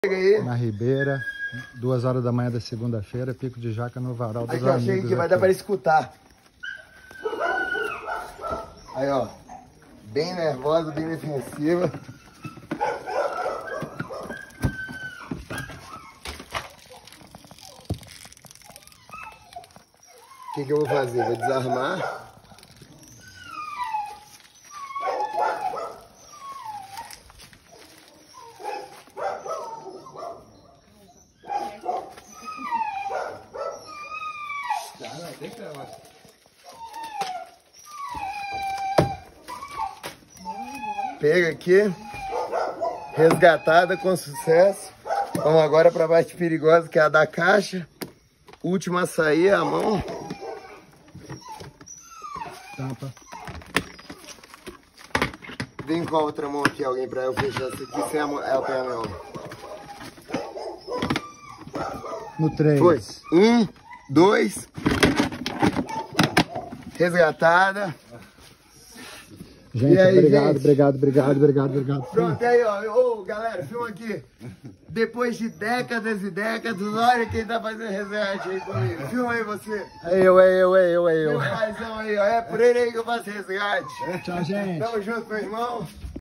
Aí. Na Ribeira, 2 horas da manhã da segunda-feira, pico de jaca no varal dos aqui, ó, amigos. chega aqui, vai aqui. dar para escutar. Aí, ó, bem nervosa, bem defensiva. O que eu vou fazer? Vou desarmar. Pega aqui, resgatada com sucesso. Vamos agora para a parte perigosa, que é a da caixa. Última a sair, a mão. Tampa. Vem com a outra mão aqui, alguém, para eu fechar essa aqui sem a perna não. No 3. Foi. 1, 2. Resgatada. Gente, aí, obrigado, gente? obrigado. Pronto, aí, ó. Ô, galera, filma aqui. Depois de décadas e décadas, olha quem tá fazendo resgate aí comigo. Filma aí você. Eu. Meu paizão aí, ó. É por ele aí que eu faço resgate. Tchau, gente. Tamo junto, meu irmão.